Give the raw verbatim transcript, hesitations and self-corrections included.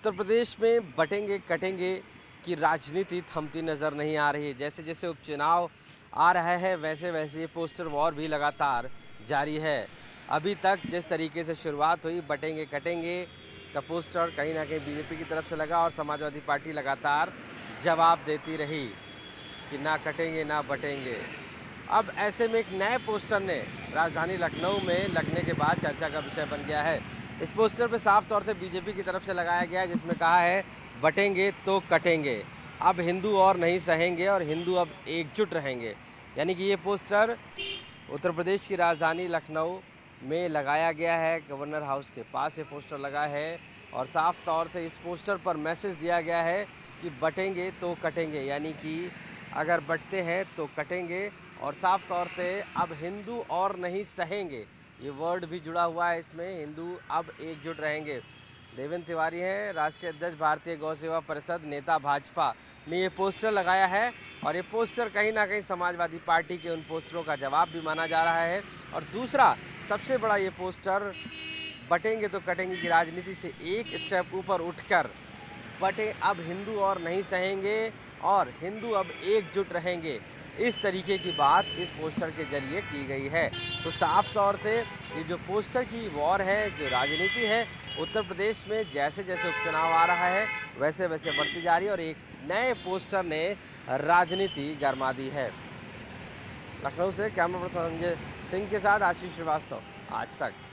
उत्तर प्रदेश में बटेंगे कटेंगे की राजनीति थमती नजर नहीं आ रही है। जैसे जैसे उपचुनाव आ रहा है वैसे वैसे ये पोस्टर वॉर भी लगातार जारी है। अभी तक जिस तरीके से शुरुआत हुई बटेंगे कटेंगे का पोस्टर कहीं ना कहीं बीजेपी की तरफ से लगा और समाजवादी पार्टी लगातार जवाब देती रही कि ना कटेंगे ना बटेंगे। अब ऐसे में एक नए पोस्टर ने राजधानी लखनऊ में लगने के बाद चर्चा का विषय बन गया है। इस पोस्टर पे साफ तौर से बीजेपी की तरफ से लगाया गया है, जिसमें कहा है बटेंगे तो कटेंगे, अब हिंदू और नहीं सहेंगे और हिंदू अब एकजुट रहेंगे। यानी कि ये पोस्टर उत्तर प्रदेश की राजधानी लखनऊ में लगाया गया है। गवर्नर हाउस के पास ये पोस्टर लगा है और साफ तौर से इस पोस्टर पर मैसेज दिया गया है कि बटेंगे तो कटेंगे, यानी कि अगर बटते हैं तो कटेंगे। और साफ तौर से अब हिंदू और नहीं सहेंगे, ये वर्ड भी जुड़ा हुआ है इसमें, हिंदू अब एकजुट रहेंगे। देवेंद्र तिवारी हैं राष्ट्रीय अध्यक्ष भारतीय गौ सेवा परिषद नेता भाजपा ने ये पोस्टर लगाया है और ये पोस्टर कहीं ना कहीं समाजवादी पार्टी के उन पोस्टरों का जवाब भी माना जा रहा है। और दूसरा सबसे बड़ा ये पोस्टर बटेंगे तो कटेंगे की राजनीति से एक स्टेप ऊपर उठकर बटे अब हिंदू और नहीं सहेंगे और हिंदू अब एकजुट रहेंगे, इस तरीके की बात इस पोस्टर के जरिए की गई है। तो साफ तौर से ये जो पोस्टर की वॉर है, जो राजनीति है उत्तर प्रदेश में, जैसे जैसे उपचुनाव आ रहा है वैसे वैसे बढ़ती जा रही है और एक नए पोस्टर ने राजनीति गरमा दी है। लखनऊ से कैमरा पर्सन संजय सिंह के साथ आशीष श्रीवास्तव, आज तक।